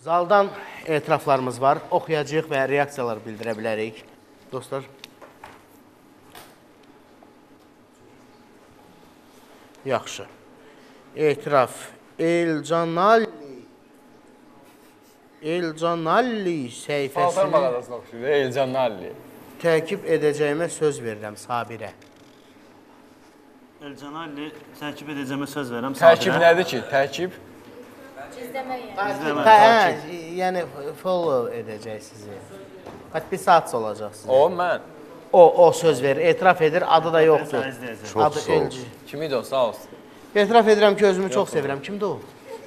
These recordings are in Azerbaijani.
Zaldan etiraflarımız var. Oxuyacağıq və reaksiyalar bildirə bilərik. Dostlar. Yaxşı. Etiraf. Elcanalli səhifəsini... Paltar mağazasına oxşuyur, Elcanalli. Təkib edəcəyimə söz verirəm Sabirə. Elcanalli təkib edəcəmə söz verirəm Sabirə. Təkib nədir ki? Təkib? Yəni follow edəcək sizi. Podpisat olacaq sizə. O, mən. O söz verir, etiraf edir, adı da yoxdur. Çox sağ ol. Kim idi o? Sağ olsun. Etiraf edirəm ki, özümü çox sevirəm. Kimdir o?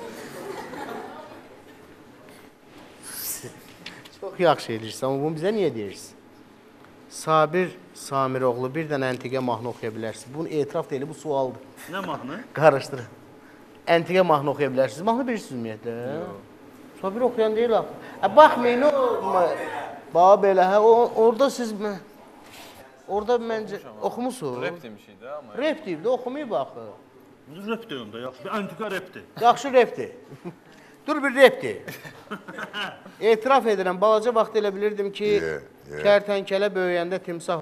Çox yaxşı edirsən, amma bunu bizə niyə deyirsən? Sabir Samiroğlu, bir dənə əntiqə mahnı oxuya bilərsiniz. Bunu etiraf deyil, bu sualdır. Nə mahnı? Qarışdırın. Əntiqə mahnı oxuya bilərsiniz. Mahnı bilirsiniz ümumiyyətlə? Sabir oxuyan deyil axı. Baxmayın, bax belə, orada siz... Orada məncə oxumusunuz. Rap demişik də amma. Rap deyil də, oxumayıb axı. Rap deyim də, yaxşı. Bir antika rapdir. Yaxşı rapdir. Dur bir rapdir. Etiraf edirəm, balaca vaxt elə bilirdim ki, kərtənkələ böyüyəndə timsah.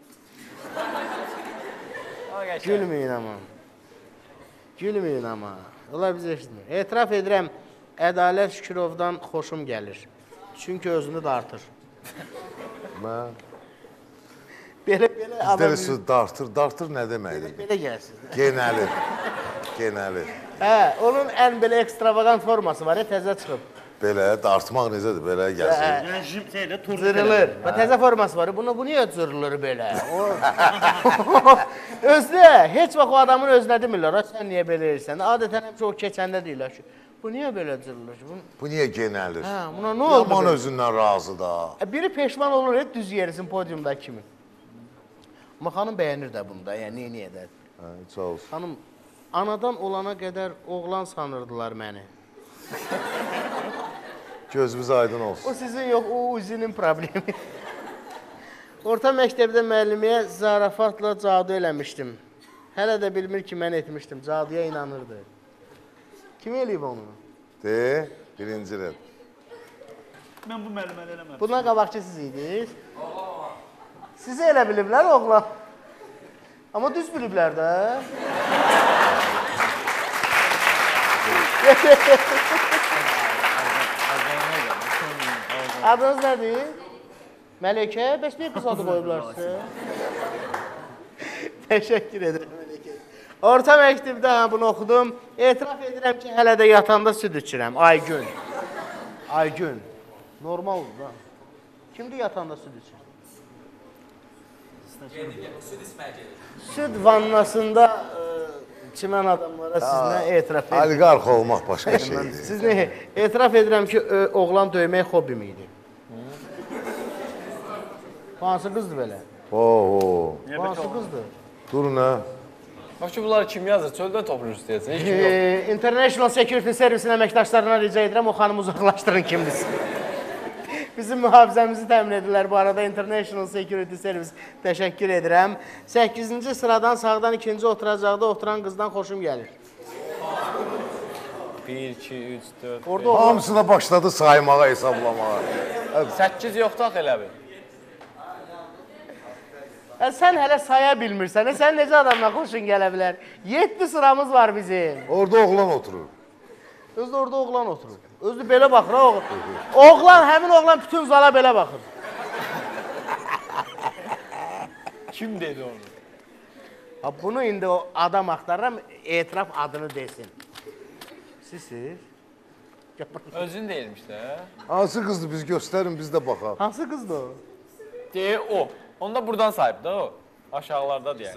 Gülməyin amma. Gülməyin amma. Onlar bizi eşitmir. Etiraf edirəm, Ədalət Şükurovdan xoşum gəlir. Çünki özünü dartır. Mən... Belə Bizdə söz dartır. Dartır nə deməkdir? belə gəlsin. Genəlir. Genəlir. Hə, onun ən belə ekstravagant forması var, təzə çıxıb. Belə, dartmaq necədir? Belə gəlsin. Yəni jim şeylə tur Zırılır. Təzə forması var, bu niyə zırılır belə? Özdə, heç vaxt o adamın özünə demirlər, sən niyə belə edirsən? Adətən həmişə o keçəndə deyirlər ki, bu niyə belə zırılır? Bu niyə genəlir? Hə, buna nə oldu? Yaman özündən razı da. Biri peşman olur, düz yerisin podiumda kimi. Amma xanım bəyənir də bunu da, yəni niyə də? Hə, sağ olsun. Xanım, anadan olana qədər oğlan sanırdılar məni. Gözümüz aydın olsun. O sizin yox, o üzünün problemi. Orta məktəbdə müəlliməyə zarafatla cadu eləmişdim. Hələ də bilmir ki, mən etmişdim. Caduya inanırdı. Kim eləyib onu? De, birinci rəd. Mən bu müəlliməli eləmədim. Bundan qabaqçı siz idiniz. Sizi elə biliblər oğlan. Amma düz biliblər də. Adınız nədir? Məlikə, bəs niyə qız adı qoyublar sizə? Təşəkkür edirəm Məlikə. Orta məktəbdə bunu oxudum. Etiraf edirəm ki, hələ də yatanda süd içirəm. Aygün. Aygün. Normaldır da. Kimdir yatanda süd içir? Süd vannasında çimən adamlara sizinlə etiraf edirəm. Oliqarx olmaq başqa şeydir. Siz nə? Etiraf edirəm ki, oğlan döymək hobim idi. Hansı qızdır belə? Hansı qızdır? Durun ha. Bax ki, bunları kim yazır? Çöldən toplayır istəyəcək. Heç kim yox. International Security Service'in əməkdaşlarına rica edirəm, o xanımı uzaqlaşdırın kimdir. Bizim mühafizəmizi təmin edirlər bu arada International Security Service. Təşəkkür edirəm. 8-ci sıradan sağdan ikinci oturacaqda oturan qızdan xoşum gəlir. 1, 2, 3, 4, Orada Hamısına başladı saymağa, hesablamağa. 8 yoxdur axı elə bil. Sən hələ saya bilmirsən, sən necə adamla xoşun gələ bilər? 7 sıramız var bizim. Orada oğlan oturur. Özdə orada oğlan oturur. Özdə belə baxır, oğlan. Oğlan, həmin oğlan bütün zala belə baxır. Kim dedi onu? Bunu indi o adam axtarıram, etiraf adını desin. Sizsiz? Özün deyilmiş də. Hansı qızdır biz göstərin, biz də baxaq. Hansı qızdır o? Deyə o. Onu da buradan sahib da o. Aşağılarda deyək.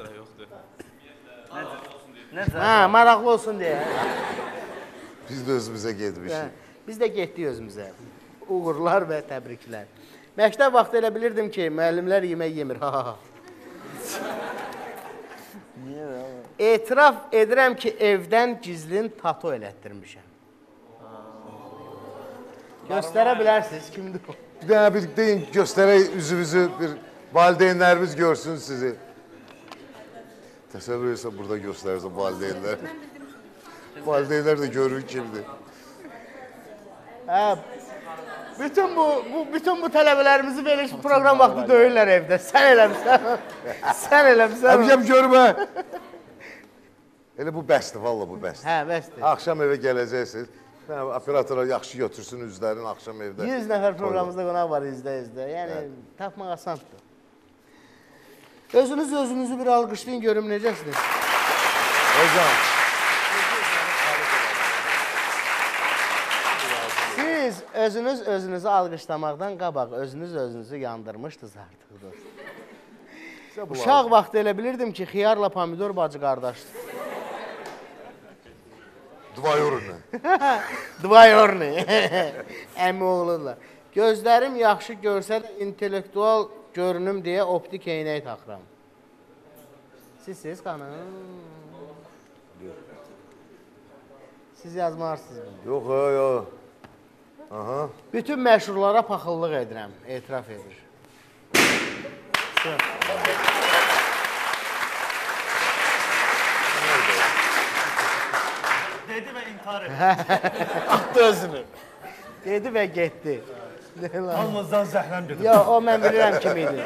Necə? Hə, maraqlı olsun deyə. Biz də özümüzə getmişik. Biz də getdik özümüzə. Uğurlar və təbriklər. Məktəb vaxtı elə bilirdim ki, müəllimlər yemək yemir. Etiraf edirəm ki, evdən gizlin tato elətdirmişəm. Göstərə bilərsiniz, kimdir o? Bir dənə bir deyin, göstərək üzümüzü, bir valideynlərimiz görsün sizi. Təsəvvür etsə burada göstərirsə valideynlər. Valideynlər də görür kimdir. Hə. Bütün bu tələbələrimizi belə proqram vaxtı döyürlər evdə. Sən eləmisən. Sən eləmisən. Həmişəm görmə. Elə bu bəsdir, valla bu bəsdir. Hə, bəsdir. Axşam evə gələcəksiniz. Operatora yaxşı götürsün üzlərini axşam evdə. 100 nəfər proqramımızda qonaq var izlə. Yəni, tapmaq asandır. Özünüzü bir alqışlayın, görüm necəsiniz? Hocam. Siz özünüzü alqışlamaqdan qabaq özünüzü yandırmışdınız artıq. Uşaq vaxtı elə bilirdim ki, xiyarla pomidor bacı qardaşdır. Dvayorunla. Dvayorni. Əmi oğludurlar. Gözlərim yaxşı görsə də intellektual görünüm deyə optik eynək taxıram. Siz xanım. Siz yazmarsınız bunu. Yox, yox. Aha. Bütün məşhurlara paxıllıq edirəm, etiraf edir. Dedi və intihar etdi. Atdı özünü. Dedi və getdi. Almazdan zəhləm dedim. Yox, o mən bilirəm kim idi.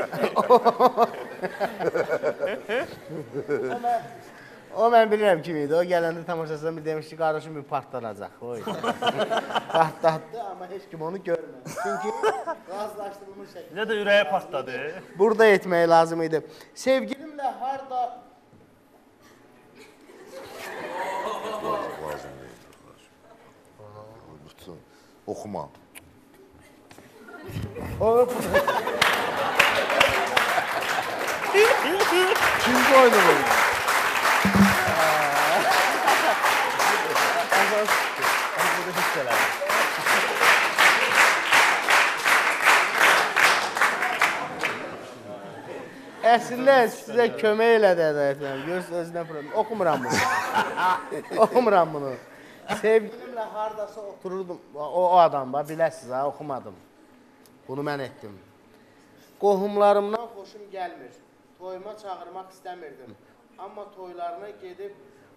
O mən bilirəm kim idi. O gələndə tamaşasından bir demiş ki, qardaşım bir partlanacaq. Partlatdı, amma heç kim onu görmədi. Çünki razılaşdırılmış şəkildə. Nə də ürəyə partladı. Burada etmək lazım idi. Sevgilimlə harda... Lazım deyil. Bütün oxuma. Kimdə oynamalıyım? Əslində sizə kömək elədi hədayətlər. Görürsünüz özündən problem. Oxumuram bunu. Oxumuram bunu. Sevgilimlə hardasa otururdum. O adam var, biləsiniz ha, oxumadım. Bunu mən etdim. Qohumlarımdan xoşum gəlmir. Toyuma çağırmaq istəmirdim. Amma toylarına gedib...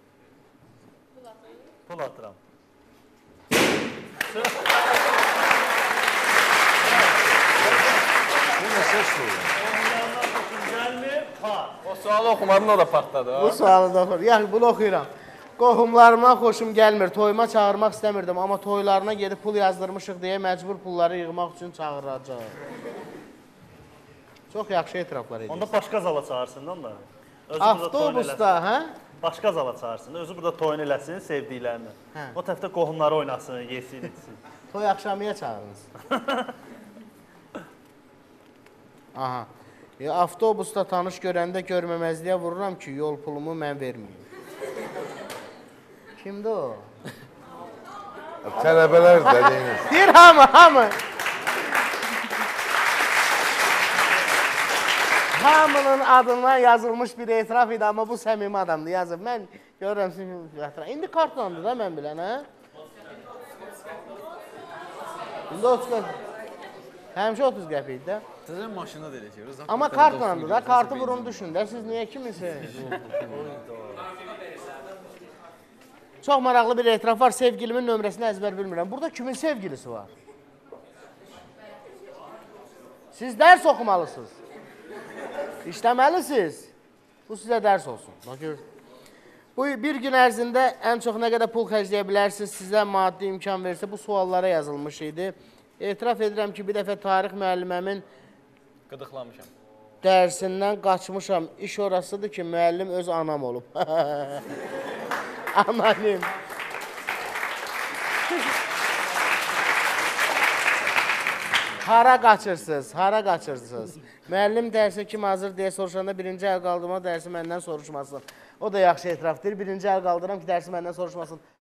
Pul atıram. Bu nə səs olur? Onlardan xoşum gəlmir, par. O sualı oxumadın, o da partladı. Bu sualı da oxuyur. Yaxşı, bunu oxuyuram. Qohumlarıma xoşum gəlmir. Toyuma çağırmaq istəmirdim. Amma toylarına gedib pul yazdırmışıq deyə məcbur pulları yığmaq üçün çağıracaq. Çox yaxşı etiraflar edir. Onda başqa zala çağırsın da. Avtobusda, hə? Başqa zala çağırsın. Özü burada toyun eləsin, sevdiklərini. O tərəfdə qohumları oynasın, yesin, etsin. Toy axşamıya çağırınız. Aha. Avtobusda tanış görəndə görməməzliyə vururam ki, yol pulumu mən verməyim. Kimdir o? Tələbələr də deyiniz. Deyir hamı. Hamının adından yazılmış bir etiraf idi, amma bu səmimi adamdır, yazıb. Mən görürəm sizin... İndi kartlandı da mən bilən, hə? İndi 30 qəpik. Həmişə 30 qəpik idi də. Sizin maşına da elə şey. Amma kartlandı da, kartı vurun düşün də, siz niyə kimisə? Çox maraqlı bir etiraf var, sevgilimin nömrəsini əzbər bilmirəm. Burada kimin sevgilisi var? Siz dərs oxumalısınız. İşləməlisiniz. Bu sizə dərs olsun. Bu bir gün ərzində ən çox nə qədər pul xərcləyə bilərsiniz, sizə maddi imkan verirsə, bu suallara yazılmış idi. Etiraf edirəm ki, bir dəfə tarix müəlliməmin Qıdıqlamışam. dərsindən qaçmışam. İş orasıdır ki, müəllim öz anam olub. Anonim. Hara qaçırsınız, hara qaçırsınız? Müəllim dərsə kim hazır deyə soruşanda birinci əl qaldırma dərsi məndən soruşmasın. O da yaxşı etirafdır. Birinci əl qaldıram ki, dərsi məndən soruşmasın.